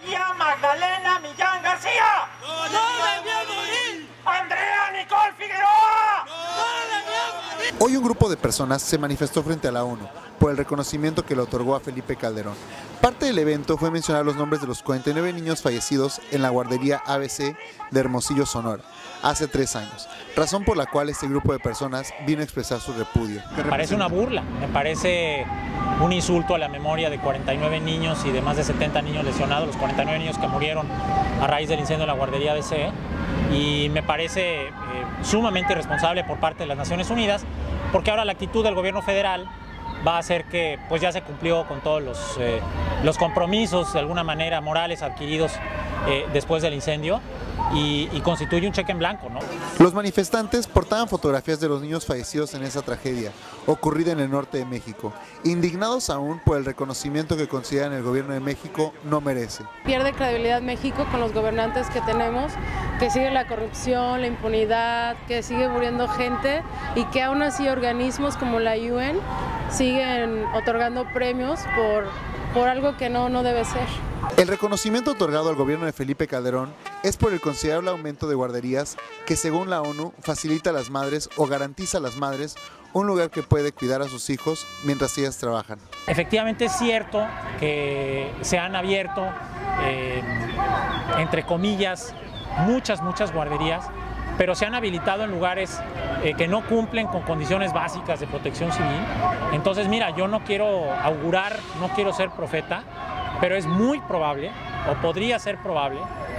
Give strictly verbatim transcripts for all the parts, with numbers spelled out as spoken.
Sofía Magdalena Millán García. ¡No debió morir! Andrea Nicole Figueroa. ¡No debió morir! Hoy un grupo de personas se manifestó frente a la ONU por el reconocimiento que le otorgó a Felipe Calderón. Parte del evento fue mencionar los nombres de los cuarenta y nueve niños fallecidos en la guardería A B C de Hermosillo, Sonora, hace tres años, razón por la cual este grupo de personas vino a expresar su repudio. Me parece una burla, me parece un insulto a la memoria de cuarenta y nueve niños y de más de setenta niños lesionados, los cuarenta y nueve niños que murieron a raíz del incendio en la guardería A B C, y me parece eh, sumamente irresponsable por parte de las Naciones Unidas, porque ahora la actitud del gobierno federal va a hacer que pues ya se cumplió con todos los, eh, los compromisos de alguna manera morales adquiridos eh, después del incendio y, y constituye un cheque en blanco, ¿no? Los manifestantes portaban fotografías de los niños fallecidos en esa tragedia ocurrida en el norte de México, indignados aún por el reconocimiento que consideran el gobierno de México no merece. Pierde credibilidad México con los gobernantes que tenemos, que sigue la corrupción, la impunidad, que sigue muriendo gente y que aún así organismos como la U N siguen otorgando premios por, por algo que no, no debe ser. El reconocimiento otorgado al gobierno de Felipe Calderón es por el considerable aumento de guarderías que, según la ONU, facilita a las madres o garantiza a las madres un lugar que puede cuidar a sus hijos mientras ellas trabajan. Efectivamente es cierto que se han abierto, eh, entre comillas, muchas, muchas guarderías, pero se han habilitado en lugares eh, que no cumplen con condiciones básicas de protección civil. Entonces, mira, yo no quiero augurar, no quiero ser profeta, pero es muy probable, o podría ser probable,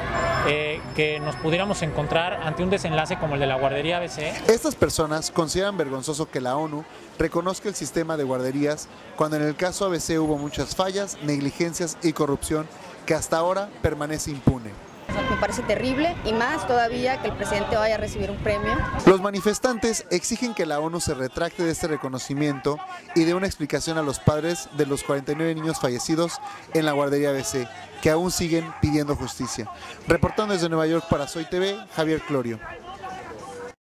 eh, que nos pudiéramos encontrar ante un desenlace como el de la guardería A B C. Estas personas consideran vergonzoso que la ONU reconozca el sistema de guarderías cuando en el caso A B C hubo muchas fallas, negligencias y corrupción que hasta ahora permanece impune. Me parece terrible y más todavía que el presidente vaya a recibir un premio. Los manifestantes exigen que la ONU se retracte de este reconocimiento y dé una explicación a los padres de los cuarenta y nueve niños fallecidos en la guardería A B C, que aún siguen pidiendo justicia. Reportando desde Nueva York para Soy T V, Javier Clorio.